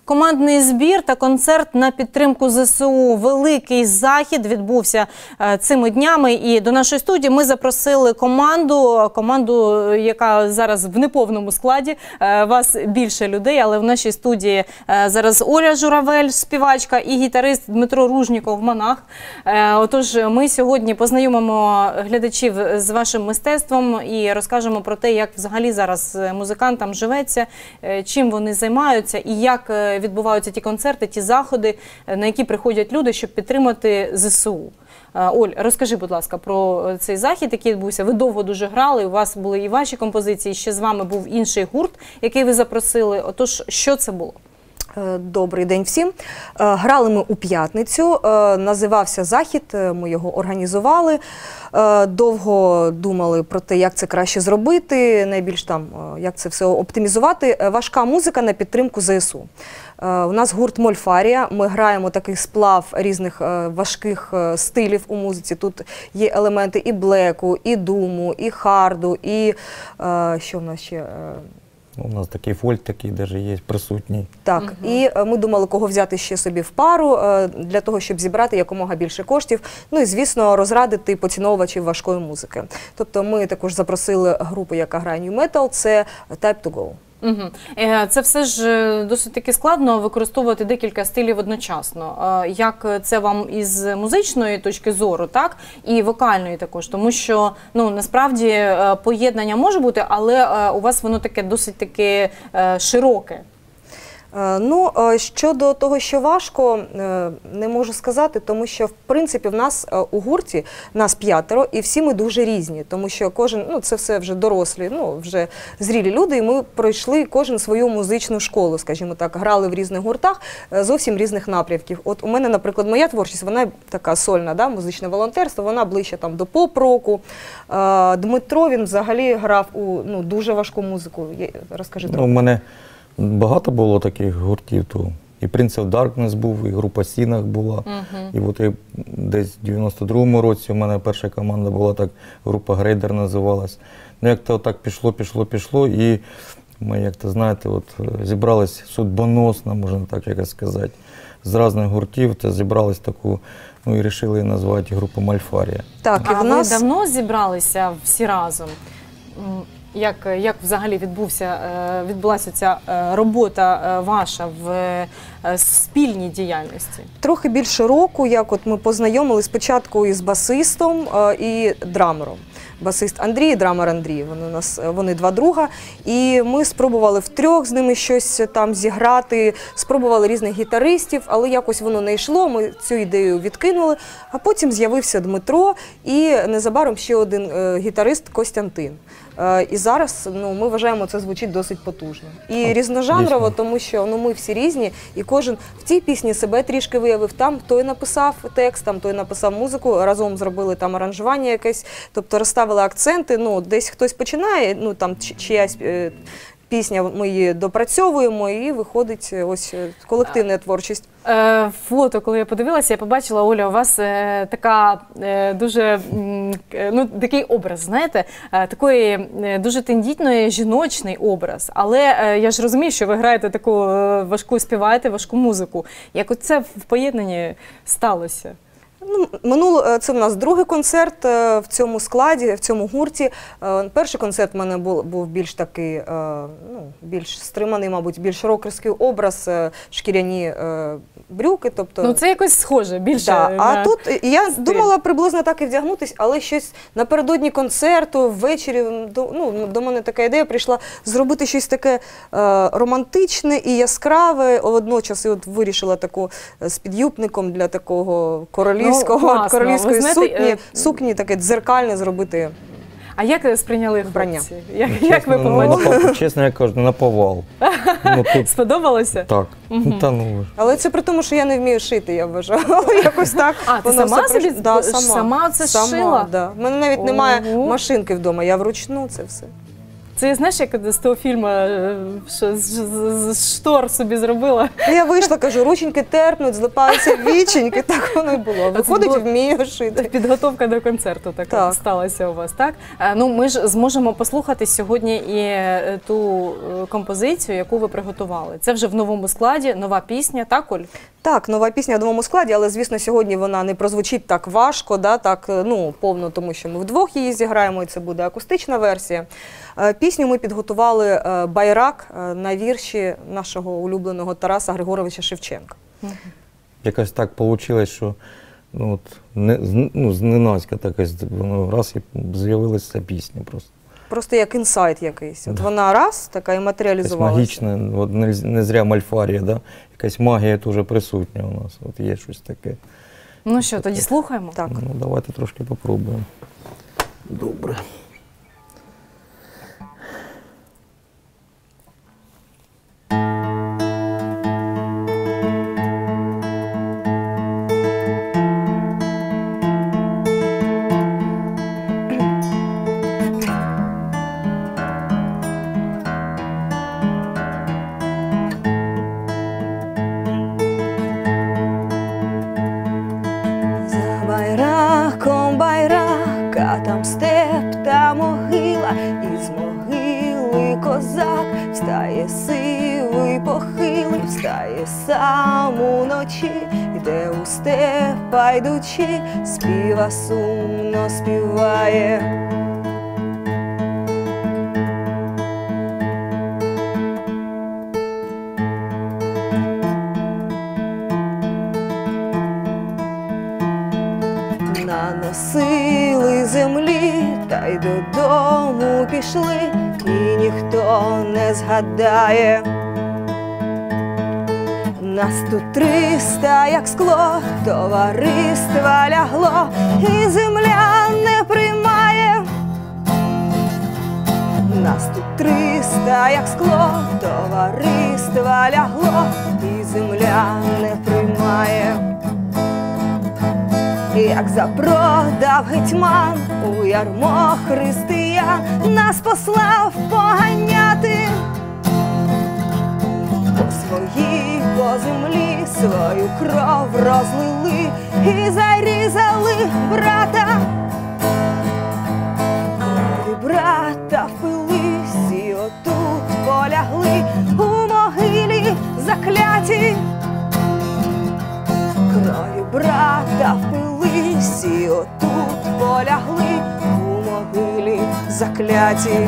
командний збір та концерт на підтримку ЗСУ. Великий захід відбувся цими днями. І до нашої студії ми запросили команду, яка зараз в неповному складі. Вас більше людей, але в нашій студії зараз Оля Журавель, співачка, і гітарист Дмитро Ружніков, монах. Отож, ми сьогодні познайомимо глядачів з вашим мистецтвом і розкажемо про те, як взагалі зараз музикантам живеться, чим вони займаються і як відбуваються ті концерти, ті заходи, на які приходять люди, щоб підтримати ЗСУ. Оль, розкажи, будь ласка, про цей захід, який відбувся. Ви довго дуже грали, у вас були і ваші композиції, ще з вами був інший гурт, який ви запросили. Отож, що це було? Добрий день всім. Грали ми у п'ятницю, називався захід, ми його організували. Довго думали про те, як це краще зробити, найбільш там, як це все оптимізувати. Важка музика на підтримку ЗСУ. У нас гурт «Мольфарія», ми граємо такий сплав різних важких стилів у музиці. Тут є елементи і блеку, і думу, і харду, і що в нас ще? У нас такий фольк такий навіть є присутній. Так, і ми думали, кого взяти ще собі в пару, для того, щоб зібрати якомога більше коштів. Ну і, звісно, розрадити поціновувачів важкої музики. Тобто ми також запросили групу, яка грає New Metal, це Type to Go. Це все ж досить таки складно використовувати декілька стилів одночасно. Як це вам із музичної точки зору, так, і вокальної також, тому що, ну, насправді поєднання може бути, але у вас воно таке досить таки широке. Ну, щодо того, що важко, не можу сказати, тому що, в принципі, в нас у гурті, нас 5, і всі ми дуже різні, тому що кожен, ну, це все вже дорослі, ну, вже зрілі люди, і ми пройшли кожен свою музичну школу, скажімо так, грали в різних гуртах, зовсім різних напрямків. От у мене, наприклад, моя творчість, вона така сольна, да, музичне волонтерство, вона ближче там до поп-року. Дмитро, він взагалі грав у, ну, дуже важку музику. Розкажи трохи. У мене багато було таких гуртів, то і Prince of Darkness був, і група Сінах була. І от десь в 92-му році у мене перша команда була, так, група Грейдер називалась. Ну, як-то так пішло, і ми, як-то, знаєте, от зібрались судьбоносно, можна так якось сказати, з різних гуртів, та зібрались таку, ну, і вирішили її назвати групу «Мольфарія». Так, і А в нас... ви давно зібралися всі разом? Як взагалі відбулася ця робота ваша в спільній діяльності? Трохи більше року, як от ми познайомилися спочатку із басистом і драмером. Басист Андрій, драмер Андрій, вони два друга. І ми спробували втрьох з ними щось там зіграти, спробували різних гітаристів, але якось воно не йшло, ми цю ідею відкинули. А потім з'явився Дмитро і незабаром ще один гітарист Костянтин. І зараз, ну, ми вважаємо, це звучить досить потужно. І різножанрово, тому що, ну, ми всі різні, і кожен в цій пісні себе трішки виявив. Там той написав текст, там той написав музику, разом зробили там аранжування якесь, тобто розставили акценти, ну, десь хтось починає, ну, там чиясь пісня, ми її допрацьовуємо, і виходить ось колективна творчість. Фото, коли я подивилася, я побачила, Оля, у вас така дуже, ну, такий образ, знаєте, такої дуже тендітної, жіночний образ. Але я ж розумію, що ви граєте таку важку, співаєте важку музику. Як оце в поєднанні сталося? Ну, це в нас другий концерт в цьому складі, в цьому гурті. Перший концерт в мене був більш такий, ну, більш стриманий, мабуть, більш рокерський образ, шкіряні брюки. Тобто... Ну, це якось схоже, більше. Да. А тут я думала приблизно так і вдягнутися, але щось напередодні концерту, ввечері, ну, до мене така ідея прийшла зробити щось таке романтичне і яскраве, водночас і от вирішила таку з підюбником для такого королівської сукні, таке дзеркальне зробити. А як сприйняли хлопці? Як ви побачили? Чесно, я кажу, на повал. Сподобалося? Так. Але це при тому, що я не вмію шити, я вважаю. Якось так. А, ти сама собі? Сама це шила? Так. У мене навіть немає машинки вдома, я вручну це все. Це знаєш, як з того фільму, що з штор собі зробила? Я вийшла, кажу, рученьки терпнуть, злипаються віченьки, так воно і було. Виходить, вмію шити. Підготовка до концерту така сталася у вас, так? Ну, ми ж зможемо послухати сьогодні і ту композицію, яку ви приготували. Це вже в новому складі, нова пісня, так, Оль? Так, нова пісня в новому складі, але, звісно, сьогодні вона не прозвучить так важко, да, так, ну, повно, тому що ми вдвох її зіграємо, і це буде акустична версія. Пісню ми підготували «Байрак» на вірші нашого улюбленого Тараса Григоровича Шевченка. Якось так вийшло, що ну, от, зненацька воно раз і з'явилася ця пісня просто. Просто як інсайт якийсь. От вона раз, така і матеріалізувалася. Магічна, от не зря Мальфарія, да? Якась магія теж присутня у нас, от є щось таке. Ну що, тоді слухаємо? Так. Ну, давайте трошки попробуємо. Добре. Там степ та могила, і з могили козак встає сивий, похилий, встає сам уночі, йде у степа йдучи, співа сумно співає. Наносили землі, та й додому пішли, і ніхто не згадає. Нас тут 300, як скло, товариства лягло, і земля не приймає. Нас тут 300, як скло, товариства лягло, і земля не приймає. Як запродав гетьман у ярмо християн, нас послав поганяти. По своїй, по землі свою кров розлили і зарізали брата. Крові брата впились і отут полягли у могилі закляті. Крові брата впились і отут полягли у могилі закляті.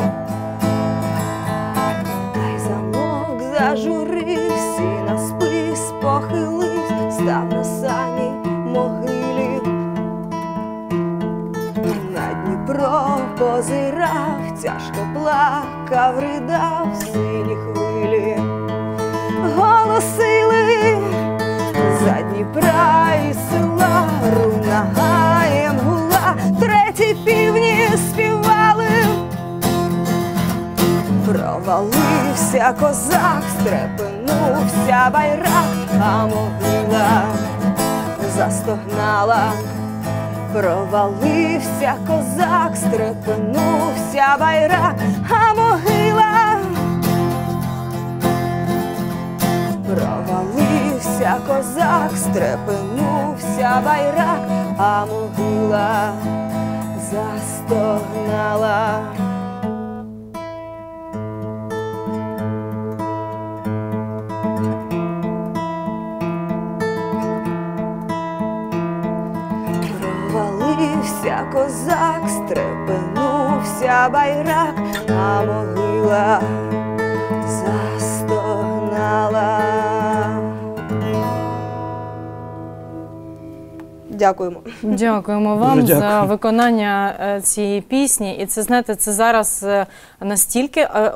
Та й замок зажурився, і на спис похилився, став на самій могилі. На Дніпро позирав, тяжко плакав, ридав сині хвилі. Голосили за Дніпра і села, руна гаєм гула, треті півні співали. Провалився козак, стрепенувся байрак, а могила застогнала. Провалився козак, стрепенувся байрак, а могила. Провалився козак, стрепенувся байрак, а могила застогнала. Провалився козак, стрепенувся байрак, а могила застогнала. Дякуємо. Дякуємо вам за виконання цієї пісні. І це, знаєте, це зараз настільки, от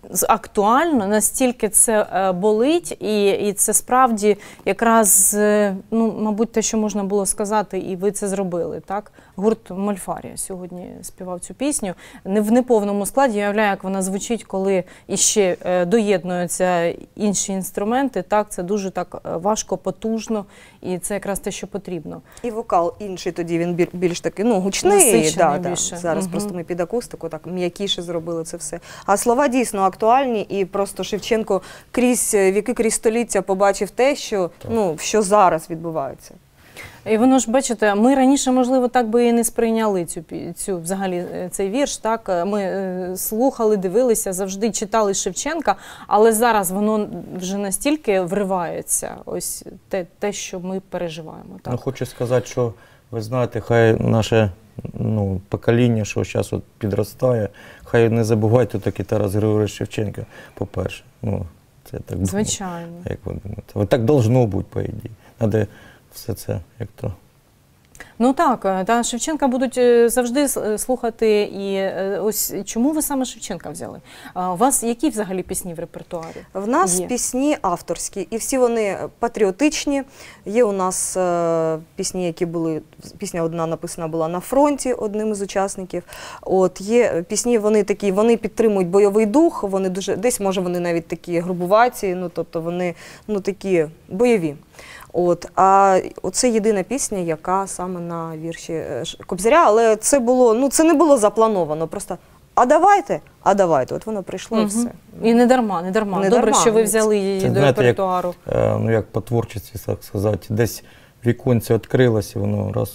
актуально, настільки це болить, і це справді якраз, ну, мабуть, те, що можна було сказати, і ви це зробили, так? Гурт Мольфарія сьогодні співав цю пісню. Не в неповному складі, я уявляю, як вона звучить, коли іще доєднуються інші інструменти, так? Це дуже так важко, потужно, і це якраз те, що потрібно. І вокал інший тоді, він більш такий, ну, гучний. Насичений більше. Зараз просто ми під акустику так м'якіше зробили це все. А слова дійсно актуальні, і просто Шевченко крізь віки, крізь століття побачив те, що, ну, що зараз відбувається. І воно ж, бачите, ми раніше, можливо, так би і не сприйняли цю взагалі цей вірш, так? Ми слухали, дивилися, завжди читали Шевченка, але зараз воно вже настільки вривається, ось те, що ми переживаємо. Так? Ну, хочу сказати, що, ви знаєте, хай наше, ну, покоління, що зараз от підростає, хай не забувайте таки Тарас Григорович Шевченко, по-перше. Ну, це так, звичайно. Як ви думаєте? От так должно бути, по ідеї. Надо все це як то. Ну так, та Шевченка будуть завжди слухати. І ось чому ви саме Шевченка взяли? У вас які взагалі пісні в репертуарі? В нас пісні авторські, і всі вони патріотичні. Є у нас пісні, які були, пісня одна написана була на фронті одним із учасників. От, є пісні, вони такі, вони підтримують бойовий дух, вони дуже, десь, може, вони навіть такі грубуваті, ну, тобто вони, ну, такі бойові. От, а оце єдина пісня, яка саме на вірші Кобзаря, але це було, ну, це не було заплановано, просто а давайте, от воно прийшло і все. І не дарма. Добре, що ви взяли її це, до знаєте, репертуару. Ну, як по творчості, так сказати, десь віконце відкрилося, воно раз,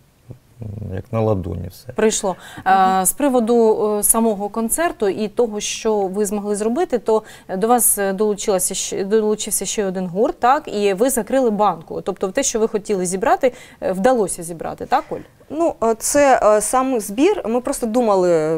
як на ладоні все. Прийшло. З приводу самого концерту і того, що ви змогли зробити, то до вас долучився ще один гурт, так? І ви закрили банку. Тобто те, що ви хотіли зібрати, вдалося зібрати, так, Оль? Ну, це сам збір, ми просто думали,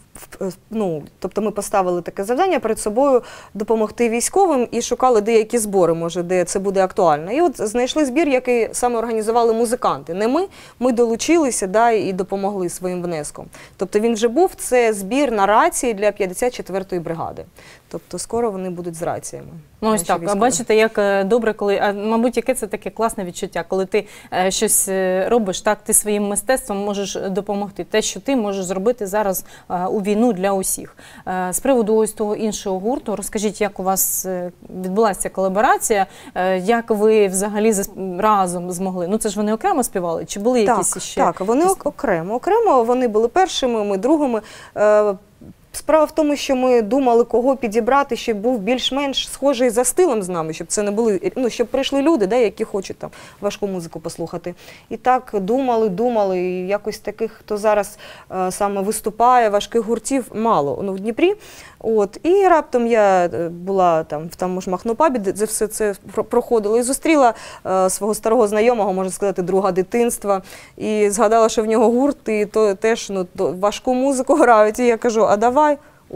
ну, тобто ми поставили таке завдання перед собою допомогти військовим і шукали деякі збори, може, де це буде актуально. І от знайшли збір, який саме організували музиканти. Не ми долучилися, да, і допомогли своїм внеском. Тобто він вже був, це збір на рації для 54-ї бригади. Тобто скоро вони будуть з раціями. Ну ось так, бачите, як добре, коли, мабуть, яке це таке класне відчуття, коли ти щось робиш, так, ти своїм мистецтвом можеш допомогти. Те, що ти можеш зробити зараз у війну для усіх. З приводу ось того іншого гурту, розкажіть, як у вас відбулася ця колаборація, як ви взагалі разом змогли? Ну це ж вони окремо співали, чи були якісь ще? Так, вони окремо, вони були першими, ми другими. Справа в тому, що ми думали, кого підібрати, щоб був більш-менш схожий за стилем з нами, щоб це не були, ну, щоб прийшли люди, да, які хочуть там важку музику послухати. І так думали, і якось таких, хто зараз саме виступає, важких гуртів мало, ну, в Дніпрі. От, і раптом я була там в тому ж Махно-пабі, де все це проходило, і зустріла свого старого знайомого, можна сказати, друга дитинства, і згадала, що в нього гурт, і то теж, ну, важку музику грають, і я кажу, а давай,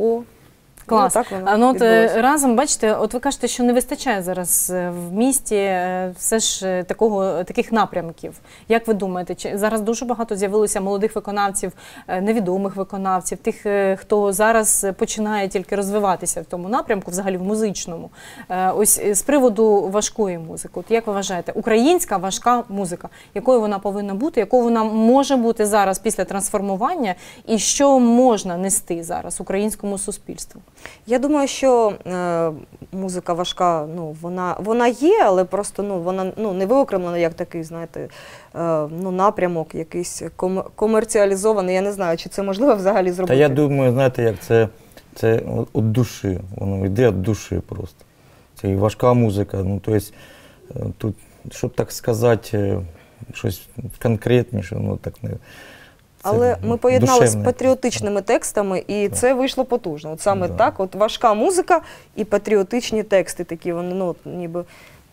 Клас. Ну, так от разом, бачите, от ви кажете, що не вистачає зараз в місті все ж таких напрямків. Як ви думаєте, чи зараз дуже багато з'явилося молодих виконавців, невідомих виконавців, тих, хто зараз починає тільки розвиватися в тому напрямку, взагалі в музичному. Ось з приводу важкої музики. От як ви вважаєте, українська важка музика, якою вона повинна бути, якою вона може бути зараз після трансформування, і що можна нести зараз українському суспільству? Я думаю, що музика важка, ну, вона є, але просто, ну, вона, ну, не виокремлена як такий, знаєте, ну, напрямок якийсь комерціалізований. Я не знаю, чи це можливо взагалі зробити. Та я думаю, знаєте, як це від душі, воно йде від душі просто. Це і важка музика, ну, тобто тут, щоб так сказати, щось конкретніше, ну, так не... Але ми поєднали з патріотичними текстами, і це вийшло потужно. От саме так, от важка музика і патріотичні тексти такі, вони, ну, ніби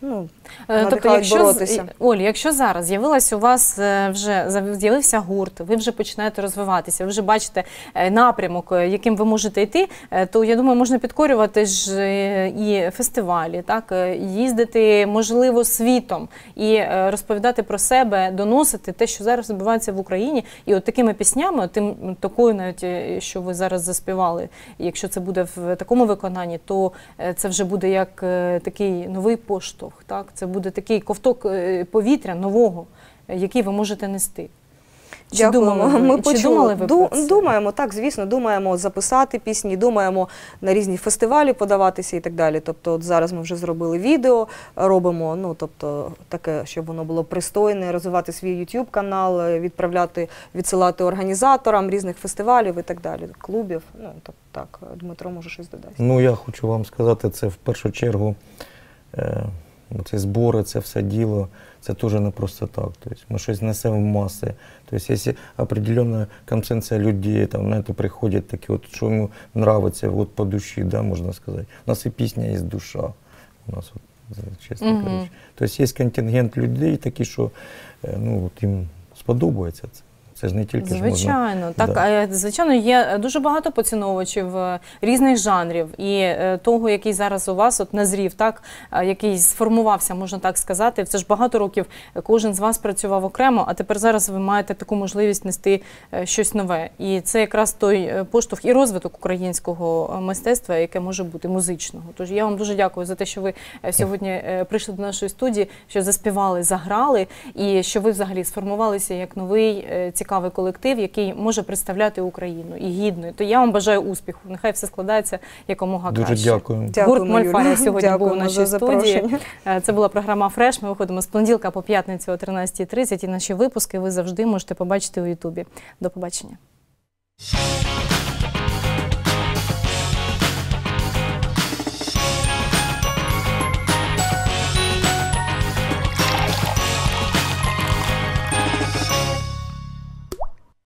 ну, Тобто, надихають боротися. Оль, якщо зараз з'явилась у вас з'явився гурт, ви вже починаєте розвиватися, ви вже бачите напрямок, яким ви можете йти, то, я думаю, можна підкорювати ж і фестивалі, так, їздити, можливо, світом і розповідати про себе, доносити те, що зараз відбувається в Україні, і от такими піснями, такою навіть, що ви зараз заспівали, якщо це буде в такому виконанні, то це вже буде як такий новий поштовх. Так? Це буде такий ковток повітря нового, який ви можете нести. Дякуємо. Думали ви про це? Думаємо, так, звісно, думаємо записати пісні, думаємо на різні фестивалі подаватися і так далі. Тобто от зараз ми вже зробили відео, робимо, ну, тобто таке, щоб воно було пристойне, розвивати свій YouTube-канал, відсилати організаторам різних фестивалів і так далі, клубів. Ну, тобто, так, Дмитро може щось додати. Ну, я хочу вам сказати, це в першу чергу, ці збори, це все діло, це теж не просто так. Тобто ми щось несемо в маси. Тобто, якщо определенна концентрація людей, там, знаєте, приходять такі, от, що йому подобається от, по душі, да, можна сказати. У нас і пісня є душа. У нас, от, чесно кажучи. Тобто є контингент людей такі, що ну, от, їм сподобається це. Це ж не тільки звичайно, можна... так, да. Звичайно, є дуже багато поціновувачів різних жанрів, і того, який зараз у вас от назрів, так, який сформувався, можна так сказати. Це ж багато років кожен з вас працював окремо, а тепер зараз ви маєте таку можливість нести щось нове. І це якраз той поштовх і розвиток українського мистецтва, яке може бути музичного. Тож я вам дуже дякую за те, що ви сьогодні прийшли до нашої студії, що заспівали, заграли, і що ви взагалі сформувалися як новий цікавий колектив, який може представляти Україну і гідно. То я вам бажаю успіху. Нехай все складається якомога краще. Дуже дякую. Гурт Мольфарія сьогодні був у нашій студії. Запрошення. Це була програма «Фреш». Ми виходимо з понеділка по п'ятницю о 13:30. І наші випуски ви завжди можете побачити у Ютубі. До побачення.